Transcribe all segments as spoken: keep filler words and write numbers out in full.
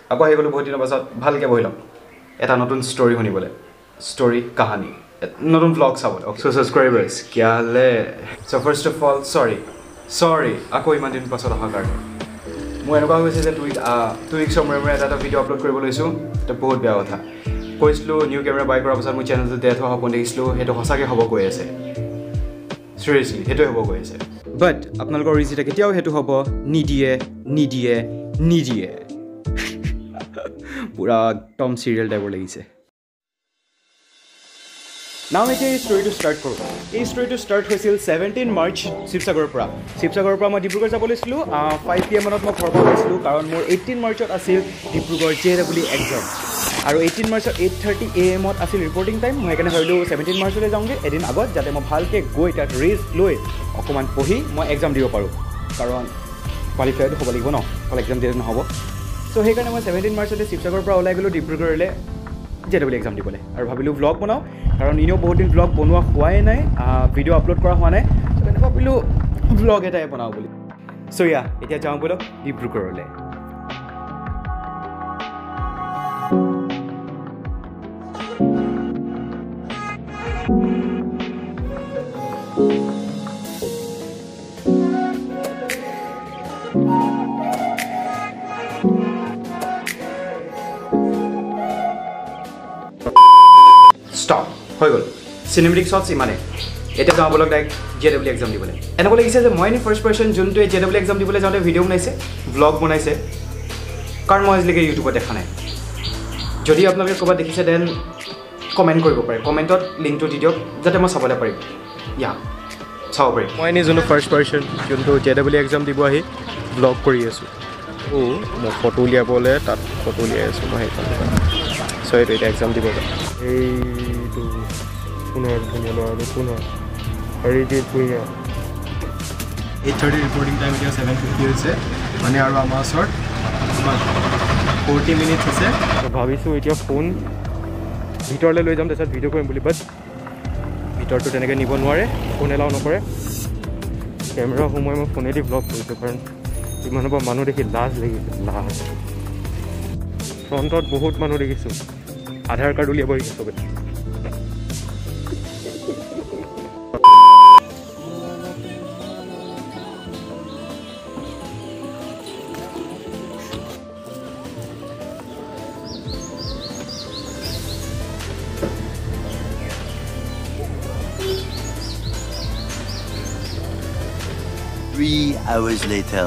আকৌ আহি গ'লো বহুত দিনৰ পাছত ভালকৈ বহি ল'ম এটা নতুন ষ্টৰি শুনিবলৈ ষ্টৰি কাহানী নতুন ব্লগ চাবলৈ অ'কে চ' ছাবস্ক্ৰাইবাৰ্ছ কিয়া হ'লে চ' ফাৰ্ষ্ট অফ অল চৰি চৰি আকৌ ইমান দিন পাছত অহাৰ কাৰণে মোৰ এনেকুৱা হৈছে যে দুই টু উইক্সৰ মূৰে মূৰে এটা এটা ভিডিঅ' আপলোড কৰিব লৈছোঁ এটা বহুত বেয়া কথা কৈছিলোঁ নিউ কেমেৰা বাই কৰাৰ পাছত মোৰ চেনেলটো ডেথ হোৱা সপোন দেখিছিলোঁ সেইটো সঁচাকৈ হ'ব গৈ আছে চিৰিয়াছলি সেইটোৱে হ'ব গৈ আছে বাট আপোনালোকৰ ৰিজিটা কেতিয়াও সেইটো হ'ব নিদিয়ে নিদিয়ে নিদিয়ে পুৰা একদম চিৰিয়েল টাইপৰ লাগিছে নাও এতিয়া এই ষ্টৰিটো ষ্টাৰ্ট কৰোঁ এই ষ্টৰিটো ষ্টাৰ্ট হৈছিল ছেভেণ্টিন মাৰ্চ শিৱসাগৰৰ পৰা শিৱসাগৰৰ পৰা মই ডিব্ৰুগড় যাব লৈছিলোঁ ফাইভ পি এমত মই ঘৰ পৰা গৈছিলোঁ কাৰণ মোৰ এইটিন মাৰ্চত আছিল ডিব্ৰুগড় জে ডাব্লিউ এক্সাম আৰু এইটিন মাৰ্চত এইট থাৰ্টি এ এমত আছিল ৰিপৰ্টিং টাইম মই সেইকাৰণে ভাবিলোঁ ছেভেণ্টিন মাৰ্চলৈ যাওঁগৈ এদিন আগত যাতে মই ভালকৈ গৈ তাত ৰেষ্ট লৈ অকণমান পঢ়ি মই এক্সাম দিব পাৰোঁ কাৰণ কোৱালিফাইড হ'ব লাগিব ন অকল এক্সাম দিলে নহ'ব চ' সেইকাৰণে মই ছেভেণ্টিন মাৰ্চতে শিৱসাগৰৰ পৰা ওলাই গ'লোঁ ডিব্ৰুগড়লৈ জে ডাব্লিউ এক্সাম দিবলৈ আৰু ভাবিলোঁ ব্লগ বনাওঁ কাৰণ এনেও বহুত দিন ব্লগ বনোৱা হোৱাই নাই ভিডিঅ' আপলোড কৰা হোৱা নাই সেইকাৰণে ভাবিলোঁ ব্লগ এটাই বনাওঁ বুলি চ' ইয়া এতিয়া যাওঁ ব'লক ডিব্ৰুগড়লৈ ষ্টপ হৈ গ'ল চিনেমেটিক শ্বটছ ইমানে এতিয়া যাওঁ ব'লক ডাইৰেক্ট জে ডাব্লিউ এক্সাম দিবলৈ এনেকুৱা লাগিছে যে মই এনে ফাৰ্ষ্ট পাৰ্চন যোনটোৱে জে ডাব্লিউ এক্সাম দিবলৈ যাওঁতে ভিডিঅ' বনাইছে ব্লগ বনাইছে কাৰণ মই আজিলৈকে ইউটিউবত দেখা নাই যদি আপোনালোকে ক'ৰবাত দেখিছে দেন কমেণ্ট কৰিব পাৰে কমেণ্টত লিংকটো দি দিয়ক যাতে মই চাবলৈ পাৰিম ইয়া চাব পাৰিম মই এনেই যোনটো ফাৰ্ষ্ট পাৰ্চন যোনটো জে ডাব্লিউ এক্সাম দিব আহি ব্লগ কৰি আছোঁ অ' মই ফটো উলিয়াবলৈ তাত ফটো উলিয়াই আছোঁ মই সেইকাৰণে চ' এইটো এতিয়া এক্সাম দিব পাৰে এইটো পুনৰ ধুনীয়া ল'ৰাটো পুনৰ হেৰি দি ধুনীয়া এইট থাৰ্টি ৰিপৰ্টিং টাইম এতিয়া ছেভেন ফিফটি হৈছে মানে আৰু আমাৰ ওচৰত ফৰ্টি মিনিটছ আছে ভাবিছোঁ এতিয়া ফোন ভিতৰলৈ লৈ যাম তাৰপিছত ভিডিঅ' কৰিম বুলি বাট ভিতৰটো তেনেকৈ নিব নোৱাৰে ফোন এলাও নকৰে কেমেৰা সোমোৱাই মই ফোনেদি ব্লগ কৰিছোঁ কাৰণ ইমানৰ পৰা মানুহ দেখি লাজ লাগিছে লাজ ফ্ৰণ্টত বহুত মানুহ দেখিছোঁ আধাৰ কাৰ্ড উলিয়াব আহিছে চবে Three hours later.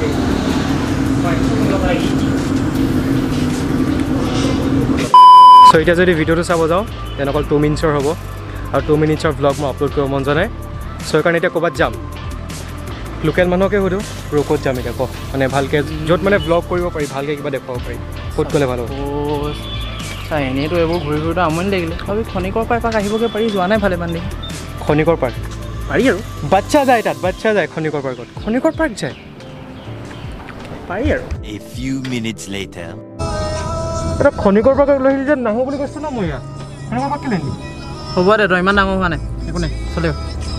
চ' এতিয়া যদি ভিডিঅ'টো চাব যাওঁ তেনে অকল টু মিনিটছৰ হ'ব আৰু টু মিনিটছৰ ব্লগ মই আপলোড কৰিব মন যোৱা নাই চ' সেইকাৰণে এতিয়া ক'ৰবাত যাম লোকেল মানুহকে সুধোঁ আৰু ক'ত যাম এতিয়া কওক মানে ভালকৈ য'ত মানে ব্লগ কৰিব পাৰি ভালকৈ কিবা দেখুৱাব পাৰি ক'ত গ'লে ভাল হ'ব চাই এনেইতো এইবোৰ ঘূৰি ঘূৰোঁতে আমনি লাগিলে ভাবি খনিকৰ পাৰ এপাক আহিবগৈ পাৰি যোৱা নাই ভালে মান দেখি খনিকৰ পাৰ্ক পাৰি আৰু বাচ্চা যায় তাত বাচ্চা যায় খনিকৰ পাৰ্কত খনিকৰ পাৰ্ক যায় পাৰি আৰু A few minutes later. এটা খনিকৰ পাৰ্কত লৈ আহিলি যে নাহোঁ বুলি কৈছোঁ ন মই ইয়াত খনিকৰ পাৰ্ক কেলৈ নিম হ'ব দে তই ইমান ডাঙৰ হোৱা নাই একো নাই চলে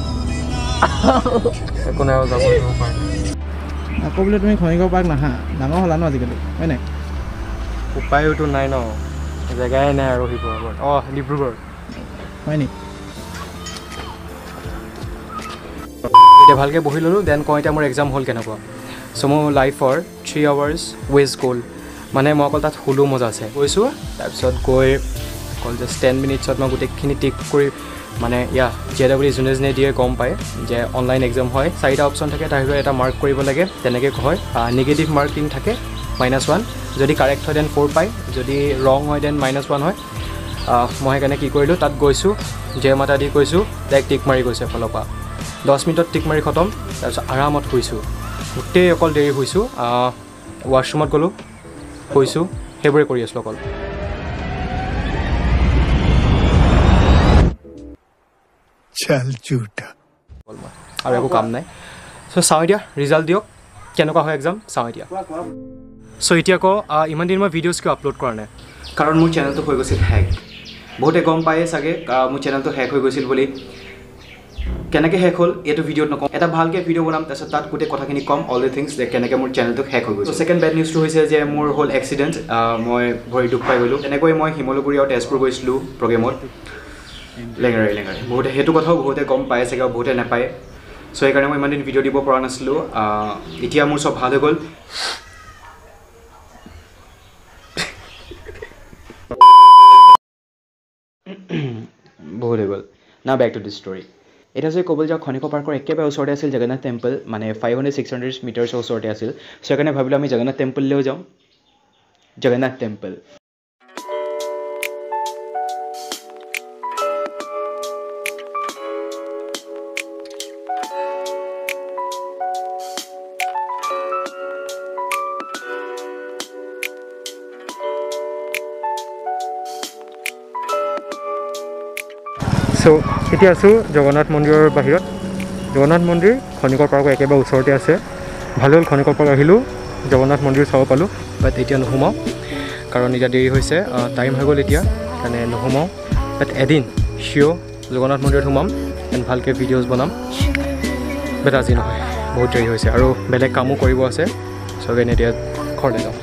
একো নাই যাব পাৰে আকৌ বোলে তুমি খনিকৰ পাৰ্ক নাহা ডাঙৰ হ'লা ন আজিকালি হয় নাই উপায়োতো নাই ন জেগাই নাই আৰু শিৱসাগৰত অঁ ডিব্ৰুগড় হয় নি এতিয়া ভালকৈ বহি ল'লোঁ দেন কওঁ এতিয়া মোৰ এক্সাম হ'ল কেনেকুৱা চ' মোৰ লাইফৰ থ্ৰী আৱাৰ্ছ ৱেষ্ট গ'ল মানে মই অকল তাত শুলো মজা আছে গৈছোঁ তাৰপিছত গৈ অকল জাষ্ট টেন মিনিটছত মই গোটেইখিনি টিক কৰি মানে ইয়া জে ডাব্লিউ যোনে যোনে দিয়ে গম পায় যে অনলাইন এক্সাম হয় চাৰিটা অপশ্যন থাকে তাৰ ভিতৰত এটা মাৰ্ক কৰিব লাগে তেনেকৈ হয় নিগেটিভ মাৰ্কিং থাকে মাইনাছ ওৱান যদি কাৰেক্ট হয় দেন ফ'ৰ পায় যদি ৰং হয় দেন মাইনাছ ওৱান হয় মই সেইকাৰণে কি কৰিলোঁ তাত গৈছোঁ জে মাতা দি কৈছোঁ ডাইৰেক্ট টিক মাৰি গৈছে এফালৰ পৰা দহ মিনিটত টিক মাৰি খতম তাৰপিছত আৰামত শুইছোঁ গোটেই অকল দেৰি শুইছোঁ ৱাছৰুমত গ'লোঁ শুইছোঁ সেইবোৰে কৰি আছিলোঁ অকল আৰু একো কাম নাই চ' চাওঁ এতিয়া ৰিজাল্ট দিয়ক কেনেকুৱা হয় এক্সাম চাওঁ এতিয়া চ' এতিয়া আকৌ ইমান দিন মই ভিডিঅ'জ কিয় আপলোড কৰা নাই কাৰণ মোৰ চেনেলটো হৈ গৈছিল হেক বহুতে গম পায়ে চাগে মোৰ চেনেলটো হেক হৈ গৈছিল বুলি কেনেকৈ শেষ হ'ল এইটো ভিডিঅ'ত নকওঁ এটা ভালকৈ ভিডিঅ' বনাম তাৰপিছত তাত গোটেই কথাখিনি ক'ম অল দ্য থিংছ যে কেনেকৈ মোৰ চেনেলটো শেষ হৈ গৈছে ছেকেণ্ড বেড নিউজটো হৈছে যে মোৰ হ'ল এক্সিডেণ্ট মই ভৰি দুখ পাই গ'লোঁ তেনেকৈ মই শিমলুগুৰি আৰু তেজপুৰ গৈছিলোঁ প্ৰগ্ৰেমত লেঙেৰাই লেঙেৰাই বহুতে সেইটো কথাও বহুতে গম পায় চাগে আৰু বহুতে নাপায় চ' সেইকাৰণে মই ইমান দিন ভিডিঅ' দিব পৰা নাছিলোঁ এতিয়া মোৰ চব ভাল হৈ গ'ল বহুত হৈ গ'ল না বেক টু দি ষ্টৰী এতিয়া যদি ক'বলৈ যাওঁ খনিকৰ পাৰ্কৰ একেবাৰে ওচৰতে আছিল জগন্নাথ টেম্পল মানে ফাইভ হাণ্ড্ৰেড ছিক্স হাণ্ড্ৰেড মিটাৰ্ছৰ ওচৰতে আছিল চ' সেইকাৰণে ভাবিলোঁ আমি জগন্নাথ টেম্পললৈও যাওঁ জগন্নাথ টেম্পল চ' এতিয়া আছোঁ জগন্নাথ মন্দিৰৰ বাহিৰত জগন্নাথ মন্দিৰ খনিকৰ পাৰ্কৰ একেবাৰে ওচৰতে আছে ভাল হ'ল খনিকৰ পাৰ্ক আহিলোঁ জগন্নাথ মন্দিৰ চাব পালোঁ বাট এতিয়া নোসোমাওঁ কাৰণ এতিয়া দেৰি হৈছে টাইম হৈ গ'ল এতিয়া সেইকাৰণে নোসোমাওঁ বাট এদিন চিঅ' জগন্নাথ মন্দিৰত সোমাম এণ্ড ভালকৈ ভিডিঅ'জ বনাম বাট আজি নহয় বহুত দেৰি হৈছে আৰু বেলেগ কামো কৰিব আছে চ' সেইকাৰণে এতিয়া ঘৰলৈ যাওঁ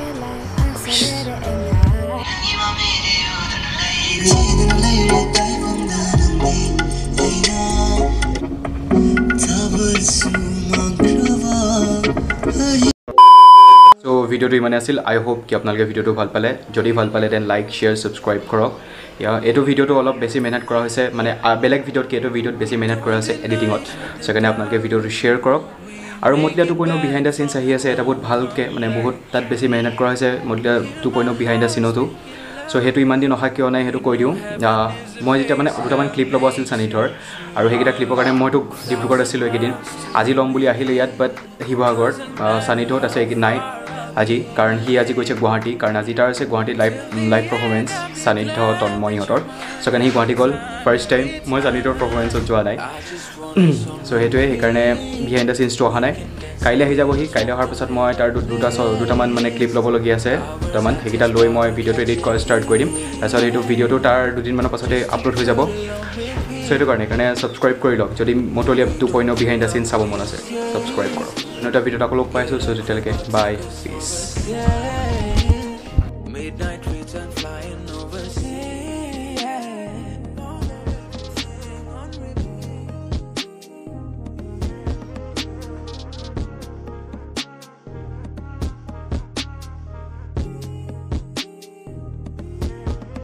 চ' ভিডিঅ'টো ইমানে আছিল আই হোপ কি আপোনালোকে ভিডিঅ'টো ভাল পালে যদি ভাল পালে দেন লাইক শ্বেয়াৰ ছাবস্ক্ৰাইব কৰক এইটো ভিডিঅ'টো অলপ বেছি মেহনত কৰা হৈছে মানে বেলেগ ভিডিঅ'তকৈ এইটো ভিডিঅ'ত বেছি মেহনত কৰা হৈছে এডিটিঙত সেইকাৰণে আপোনালোকে ভিডিঅ'টো শ্বেয়াৰ কৰক আৰু মতলীয়া two point behind the scenes আহি আছে এটা বহুত ভালকৈ মানে বহুত তাত বেছি মেহনত কৰা হৈছে মতলীয়া টু পইণ্ট বিহাইণ্ড দ্য চিনতো চ' সেইটো ইমান দিন অহা কিয় নাই সেইটো কৈ দিওঁ মই যেতিয়া মানে দুটামান ক্লিপ ল'ব আছিল চানিধৰ আৰু সেইকেইটা ক্লিপৰ কাৰণে মইতো ডিব্ৰুগড়ত আছিলোঁ এইকেইদিন আজি ল'ম বুলি আহিলোঁ ইয়াত বাট শিৱসাগৰত চানিধত আছে এইকেইদিন নাই আজি কাৰণ সি আজি গৈছে গুৱাহাটী কাৰণ আজি তাৰ আছে গুৱাহাটীত লাইভ লাইভ পাৰফৰ্মেঞ্চ সান্নিধ্য তন্ময়হঁতৰ চ' কাৰণে সি গুৱাহাটী গ'ল ফাৰ্ষ্ট টাইম মই সান্নিধ্যৰ পাৰফৰ্মেঞ্চত যোৱা নাই চ' সেইটোৱে সেইকাৰণে বিহাইণ্ড দ্য চিনছটো অহা নাই কাইলৈ আহি যাবহি কাইলৈ অহাৰ পিছত মই তাৰ দুটা দুটামান মানে ক্লিপ ল'বলগীয়া আছে দুটামান সেইকেইটা লৈ মই ভিডিঅ'টো এডিট কৰা ষ্টাৰ্ট কৰি দিম তাৰপিছত এইটো ভিডিঅ'টো তাৰ দুদিনমানৰ পাছতে আপলোড হৈ যাব চ' সেইটো কাৰণে সেইকাৰণে ছাবস্ক্ৰাইব কৰি লওক যদি মতলীয়া two point behind the scenes চাব মন আছে ছাবস্ক্ৰাইব কৰক এটা ভিডিঅ'ত আকৌ লগ পাইছোঁ চ' তেতিয়ালৈকে বাই পিছ